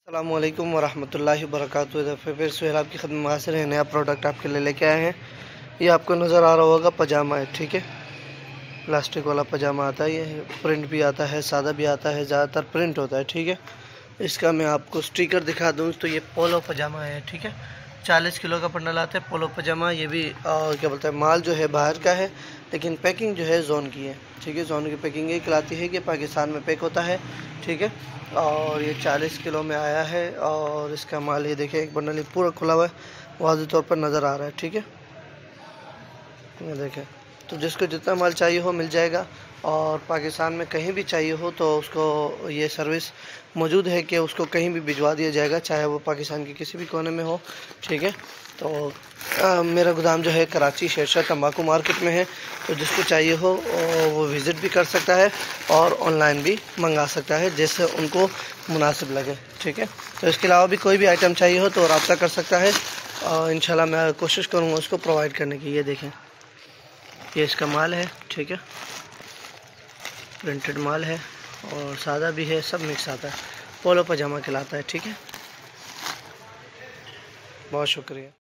अस्सलामु अलैकुम वरहमतुल्लाहि वबरकातुहू। फिर सुहेल आपकी खदमत में हाजिर है। नया प्रोडक्ट आपके लिए लेके आए हैं। ये आपको नज़र आ रहा होगा पजामा है, ठीक है। प्लास्टिक वाला पजामा आता है, ये प्रिंट भी आता है, सादा भी आता है, ज़्यादातर प्रिंट होता है, ठीक है। इसका मैं आपको स्टिकर दिखा दूँ तो ये पोलो पजामा है, ठीक है। 40 किलो का बंडल आता है पोलो पजामा। ये भी क्या बोलते हैं, माल जो है बाहर का है, लेकिन पैकिंग जो है जोन की है, ठीक है। जोन की पैकिंग ये खिलाती है कि पाकिस्तान में पैक होता है, ठीक है। और ये 40 किलो में आया है और इसका माल ये देखें, एक बंडल पूरा खुला हुआ है, वाज़ेह तौर पर नज़र आ रहा है, ठीक है। ये देखें, तो जिसको जितना माल चाहिए हो मिल जाएगा। और पाकिस्तान में कहीं भी चाहिए हो तो उसको ये सर्विस मौजूद है कि उसको कहीं भी भिजवा दिया जाएगा, चाहे वो पाकिस्तान के किसी भी कोने में हो, ठीक है। तो मेरा गोदाम जो है कराची शेरशाह तंबाकू मार्केट में है। तो जिसको चाहिए हो वो विज़िट भी कर सकता है और ऑनलाइन भी मंगा सकता है, जैसे उनको मुनासिब लगे, ठीक है। तो इसके अलावा भी कोई भी आइटम चाहिए हो तो रब्ता कर सकता है और इंशाल्लाह मैं कोशिश करूँगा उसको प्रोवाइड करने की। ये देखें, ये इसका माल है, ठीक है। प्रिंटेड माल है और सादा भी है, सब मिक्स आता है। पोलो पजामा कहलाता है, ठीक है। बहुत शुक्रिया।